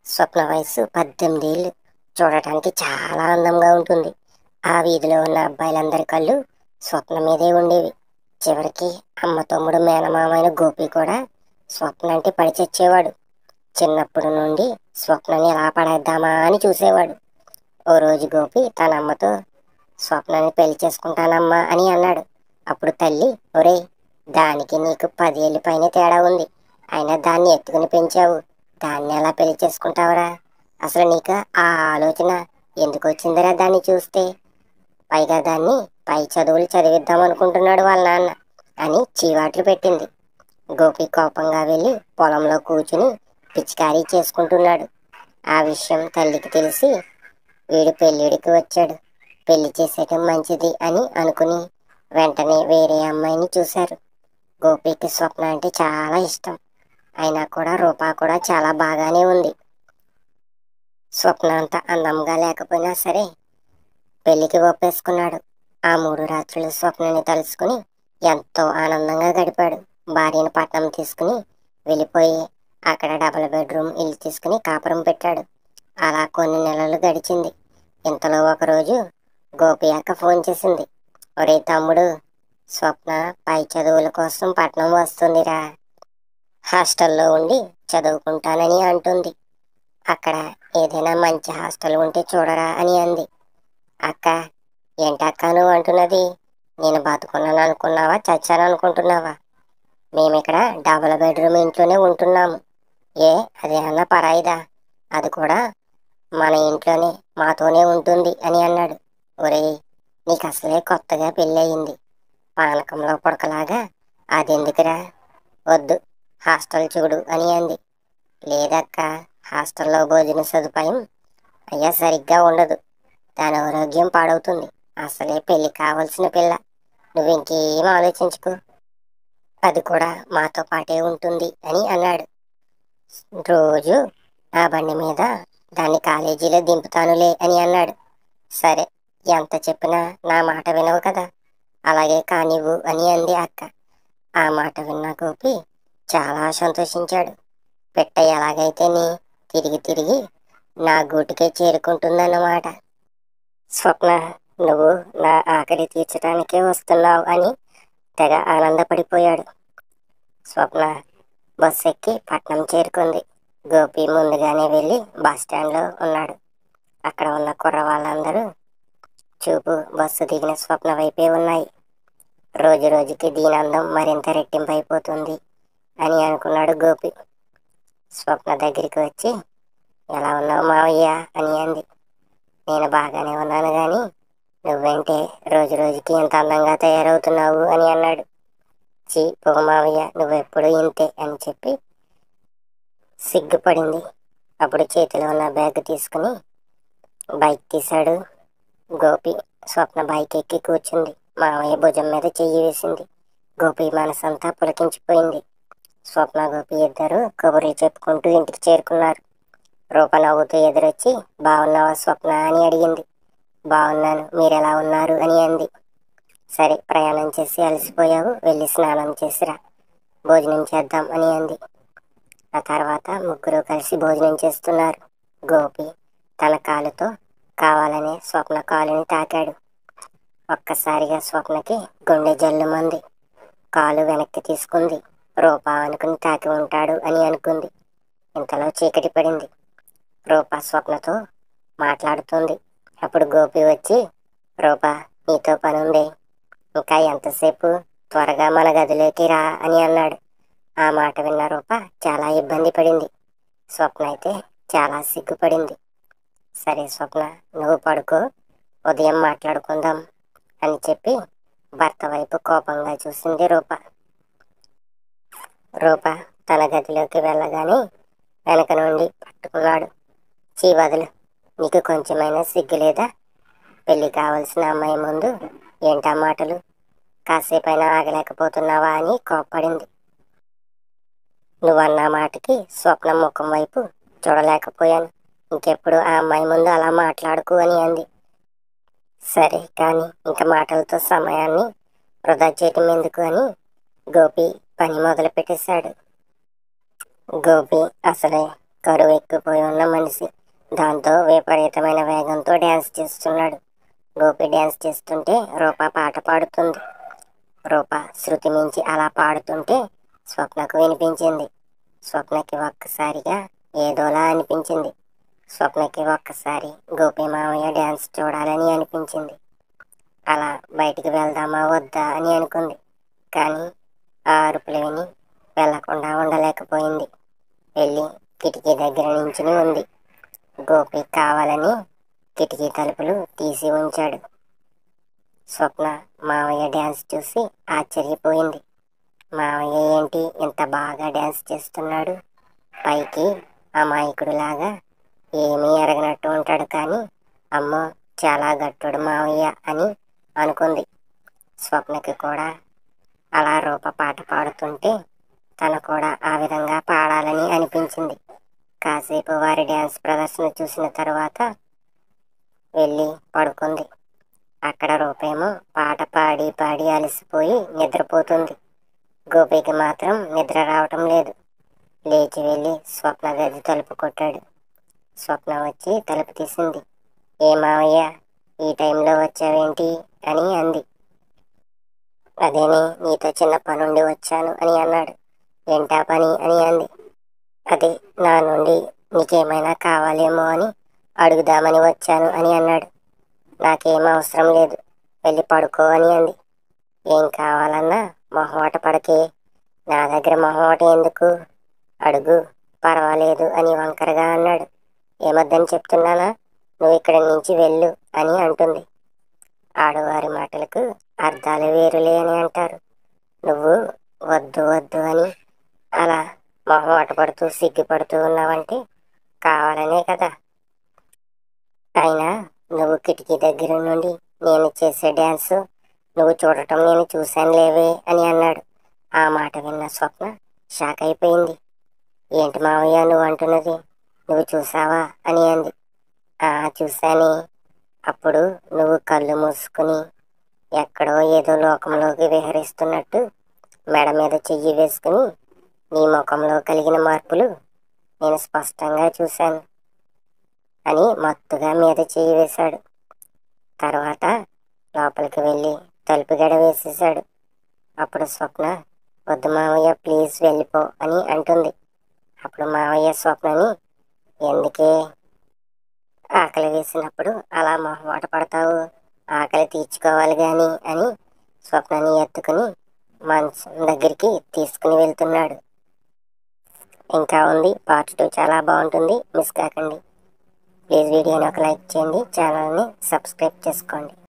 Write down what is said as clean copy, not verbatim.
స్వప్న వయస్సు 18 ఏళ్ళు. చూడటానికి చాలా అందంగా ఉంటుంది. ఆ వీధిలో ఉన్న అబ్బాయిలందరి కళ్ళు స్వప్న మీదే ఉండేవి. చివరికి అమ్మ తమ్ముడు మేనమామైన గోపి కూడా స్వప్న అంటే పడి చచ్చేవాడు. చిన్నప్పటి నుండి స్వప్నని ఎలా పడేద్దామా అని చూసేవాడు. ఓ రోజు గోపి తన అమ్మతో స్వప్నని పెళ్లి చేసుకుంటానమ్మా అని అన్నాడు. అప్పుడు తల్లి, ఒరేయ్, దానికి నీకు 10 ఏళ్ళ పైనే తేడా ఉంది. అయినా దాన్ని ఎత్తుకుని పెంచావు. దాన్ని ఎలా పెళ్లి చేసుకుంటావురా? అసలు నీకు ఆ ఆలోచన ఎందుకు వచ్చిందిరా దాన్ని చూస్తే? పైగా దాన్ని పై చదువులు చదివిద్దాం అనుకుంటున్నాడు వాళ్ళ నాన్న అని చీవాట్లు పెట్టింది. గోపి కోపంగా వెళ్ళి పొలంలో కూర్చుని పిచికారీ చేసుకుంటున్నాడు. ఆ విషయం తల్లికి తెలిసి వీడు పెళ్ళిడికి వచ్చాడు, పెళ్లి చేసేయటం మంచిది అని అనుకుని వెంటనే వేరే అమ్మాయిని చూశారు. గోపికి స్వప్న అంటే చాలా ఇష్టం. అయినా కూడా రూపా కూడా చాలా బాగానే ఉంది. స్వప్న అంత అందంగా లేకపోయినా సరే పెళ్లికి ఒప్పేసుకున్నాడు. ఆ 3 రాత్రులు స్వప్నని తలుసుకుని ఎంతో ఆనందంగా గడిపాడు. భార్యను పట్నం తీసుకుని వెళ్ళిపోయి అక్కడ డబుల్ బెడ్రూమ్ ఇల్లు తీసుకుని కాపురం పెట్టాడు. అలా కొన్ని నెలలు గడిచింది. ఇంతలో ఒకరోజు గోపి అక్క ఫోన్ చేసింది. ఒరే తమ్ముడు, స్వప్న పై చదువుల కోసం పట్నం వస్తుందిరా. హాస్టల్లో ఉండి చదువుకుంటానని అంటుంది. అక్కడ ఏదైనా మంచి హాస్టల్ ఉంటే చూడరా అని అంది. అక్క, ఏంటక్క నువ్వు అంటున్నది? నేను బతుకున్నాను అనుకున్నావా, చచ్చాను అనుకుంటున్నావా? మేమిక్కడ డబుల్ బెడ్రూమ్ ఇంట్లోనే ఉంటున్నాము. ఏ, అదేమన్నా పరాయిదా? అది కూడా మన ఇంట్లోనే మాతోనే ఉంటుంది అని అన్నాడు. ఒరేయ్, నీకు అసలే కొత్తగా పెళ్ళయింది. పానకంలో పుడకలాగా అదెందుకురా? వద్దు, హాస్టల్ చూడు అని అంది. లేదక్క, హాస్టల్లో భోజన సదుపాయం అయ్యా సరిగ్గా ఉండదు. దాని ఆరోగ్యం పాడవుతుంది. అసలే పెళ్లి కావాల్సిన పిల్ల. నువ్వింకేం ఆలోచించుకో. అది కూడా మాతో పాటే ఉంటుంది అని అన్నాడు. రోజు నా బండి మీద దాన్ని కాలేజీలో దింపుతానులే అని అన్నాడు. సరే, ఎంత చెప్పినా నా మాట వినవు కదా, అలాగే కానివ్వు అని అంది అక్క. ఆ మాట విన్న గోపి చాలా సంతోషించాడు. పెట్ట ఎలాగైతేనే తిరిగి తిరిగి నా గూటికే చేరుకుంటుందన్నమాట. స్వప్న, నువ్వు నా ఆకలి తీర్చడానికే వస్తున్నావు అని తెగ ఆనందపడిపోయాడు. స్వప్న బస్సు ఎక్కి పట్నం చేరుకుంది. గోపి ముందుగానే వెళ్ళి బస్ స్టాండ్లో ఉన్నాడు. అక్కడ ఉన్న కుర్రవాళ్ళందరూ చూపు బస్సు దిగిన స్వప్న వైపే ఉన్నాయి. రోజు రోజుకి దీని అందం మరింత రెట్టింపైపోతుంది అని అనుకున్నాడు గోపి. స్వప్న దగ్గరికి వచ్చి, ఎలా ఉన్నావు మావయ్య అని అంది. నేను బాగానే ఉన్నాను కానీ నువ్వేంటే రోజు రోజుకి ఎంత అందంగా తయారవుతున్నావు అని అన్నాడు. చీ పొగ మావయ్య, నువ్వెప్పుడు ఇంతే అని చెప్పి సిగ్గుపడింది. అప్పుడు చేతిలో ఉన్న బ్యాగ్ తీసుకుని బైక్ తీశాడు గోపి. స్వప్న బైక్ ఎక్కి కూర్చుంది. మావయ్య భుజం మీద చెయ్యి వేసింది. గోపి మనసంతా పులకించిపోయింది. స్వప్న గోపి ఇద్దరు కబుర్లు చెప్పుకుంటూ ఇంటికి చేరుకున్నారు. రూప నవ్వుతూ ఎదురొచ్చి, బాగున్నావా స్వప్న అని అడిగింది. బాగున్నాను, మీరెలా ఉన్నారు అని అంది. సరే, ప్రయాణం చేసి అలసిపోయావు, వెళ్ళి స్నానం చేసిరా, భోజనం చేద్దాం అని అంది. ఆ తర్వాత ముగ్గురు కలిసి భోజనం చేస్తున్నారు. గోపి తన కాలుతో కావాలనే స్వప్న కాలుని తాకాడు. ఒక్కసారిగా స్వప్నకి గుండె జల్లుమంది. కాలు వెనక్కి తీసుకుంది. రూప అనుకుని తాకి ఉంటాడు అని అనుకుంది. ఇంతలో చీకటి పడింది. రూప స్వప్నతో మాట్లాడుతుంది. అప్పుడు గోపి వచ్చి, రూప, నీతో పనుంది, ఇంకా ఎంతసేపు, త్వరగా మన గదిలోకి రా అని అన్నాడు. ఆ మాట విన్న రూప చాలా ఇబ్బంది పడింది. స్వప్న అయితే చాలా సిగ్గుపడింది. సరే స్వప్న, నువ్వు పడుకో, ఉదయం మాట్లాడుకుందాం అని చెప్పి భర్త వైపు కోపంగా చూసింది రూప. రూప తన గదిలోకి వెళ్ళగానే వెనక నుండి పట్టుకున్నాడు. చీ వదులు, నీకు కొంచెమైనా సిగ్గు లేదా? పెళ్ళి కావలసిన అమ్మాయి ముందు ఏంటా మాటలు? కాసేపైనా ఆగలేకపోతున్నావా అని కోప్పడింది. నువ్వన్న మాటకి స్వప్న ముఖం వైపు చూడలేకపోయాను. ఇంకెప్పుడు ఆ అమ్మాయి ముందు అలా మాట్లాడుకు అని అంది. సరే కానీ ఇంక మాటలతో సమయాన్ని వృధా చేయటం ఎందుకు అని గోపి పని మొదలు పెట్టేశాడు. గోపి అసలే కరువు ఎక్కిపోయి ఉన్న మనిషి. దాంతో విపరీతమైన వేగంతో డ్యాన్స్ చేస్తున్నాడు. గోపి డ్యాన్స్ చేస్తుంటే రూప పాట పాడుతుంది. రూప శృతి మించి అలా పాడుతుంటే స్వప్నకు వినిపించింది. స్వప్నకి ఒక్కసారిగా ఏదోలా అనిపించింది. స్వప్నకి ఒక్కసారి గోపి మామయ్య డ్యాన్స్ చూడాలని అనిపించింది. అలా బయటికి వెళ్దామా వద్దా అని అనుకుంది. కానీ ఆ అరుపులు విని వెళ్లకుండా ఉండలేకపోయింది. వెళ్ళి కిటికీ దగ్గర నించుని ఉంది. గోపి కావాలని కిటికీ తలుపులు తీసి ఉంచాడు. స్వప్న మావయ్య డ్యాన్స్ చూసి ఆశ్చర్యపోయింది. మావయ్య ఏంటి ఇంత బాగా డ్యాన్స్ చేస్తున్నాడు? పైకి అమాయకుడిలాగా ఏమీ ఎరగనట్టు ఉంటాడు, కానీ అమ్మో చాలా గట్టుడు మావయ్య అని అనుకుంది. స్వప్నకి కూడా అలా రూప పాట పాడుతుంటే తను కూడా ఆ విధంగా పాడాలని అనిపించింది. కాసేపు వారి డ్యాన్స్ ప్రదర్శన చూసిన తర్వాత వెళ్ళి పడుకుంది. అక్కడ రూపేమో పాట పాడి పాడి అలసిపోయి నిద్రపోతుంది. గోపికి మాత్రం నిద్ర రావటం లేదు. లేచి వెళ్ళి స్వప్న గది తలుపు కొట్టాడు. స్వప్న వచ్చి తలుపు తీసింది. ఏ మావయ్య ఈ టైంలో వచ్చావేంటి అని అంది. అదేనే నీతో చిన్న పనుండి వచ్చాను అని అన్నాడు. ఏంటా పని అని అంది. అదే నా నుండి నీకేమైనా కావాలేమో అని అడుగుదామని వచ్చాను అని అన్నాడు. నాకేం అవసరం లేదు, వెళ్ళి పడుకో అని అంది. ఏం కావాలన్నా మొహమాట పడకే, నా దగ్గర మొహమాట ఎందుకు, అడుగు పర్వాలేదు అని వంకరగా అన్నాడు. ఏమొద్దని చెప్తున్నానా, నువ్వు ఇక్కడి నుంచి వెళ్ళు అని అంటుంది. ఆడవారి మాటలకు అర్థాలు వేరులే అని అంటారు. నువ్వు వద్దు వద్దు అని అలా మొహమాట పడుతూ సిగ్గుపడుతూ ఉన్నావంటే కావాలనే కదా. అయినా నువ్వు కిటికీ దగ్గర నుండి నేను చేసే డ్యాన్సు నువ్వు చూడటం నేను చూశాను లేవే అని అన్నాడు. ఆ మాట విన్న స్వప్న షాక్ అయిపోయింది. ఏంటి మావయ్య నువ్వు అంటున్నది, నువ్వు చూసావా అని అంది. చూశానే, అప్పుడు నువ్వు కళ్ళు మూసుకుని ఎక్కడో ఏదో లోకంలోకి విహరిస్తున్నట్టు మెడ మీద చెయ్యి వేసుకుని నీ ముఖంలో కలిగిన మార్పులు నేను స్పష్టంగా చూశాను అని మత్తుగా మీద చెయ్యి వేశాడు. తర్వాత లోపలికి వెళ్ళి తలుపు గడ వేసేశాడు. అప్పుడు స్వప్న వద్దు మావయ్య ప్లీజ్ వెళ్ళిపో అని అంటుంది. అప్పుడు మావయ్య స్వప్నని ఎందుకే ఆకలి వేసినప్పుడు అలా మొహమాట పడతావు, ఆకలి తీర్చుకోవాలి కానీ అని స్వప్నని ఎత్తుకుని మంచం దగ్గరికి తీసుకుని వెళ్తున్నాడు. ఇంకా ఉంది, పార్ట్ 2 చాలా బాగుంటుంది, మిస్ కాకండి. ప్లీజ్ వీడియోని ఒక లైక్ చేయండి, ఛానల్ని సబ్స్క్రైబ్ చేసుకోండి.